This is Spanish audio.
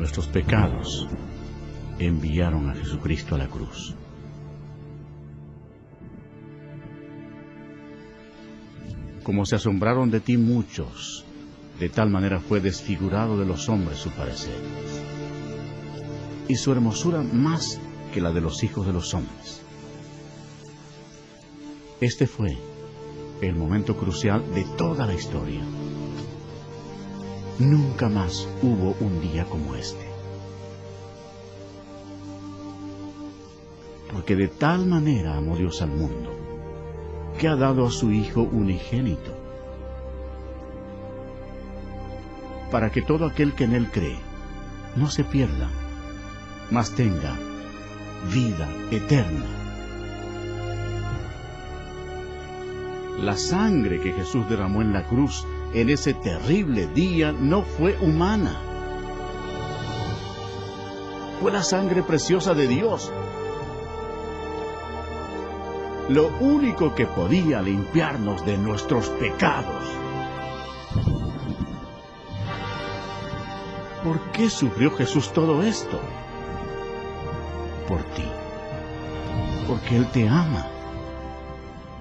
nuestros pecados, enviaron a Jesucristo a la cruz. Como se asombraron de ti muchos, de tal manera fue desfigurado de los hombres su parecer, y su hermosura más que la de los hijos de los hombres. Este fue el momento crucial de toda la historia. Nunca más hubo un día como este. Porque de tal manera amó Dios al mundo, que ha dado a su Hijo unigénito, para que todo aquel que en Él cree no se pierda, mas tenga vida eterna. La sangre que Jesús derramó en la cruz en ese terrible día no fue humana. Fue la sangre preciosa de Dios. Lo único que podía limpiarnos de nuestros pecados. ¿Por qué sufrió Jesús todo esto? Por ti. Porque Él te ama.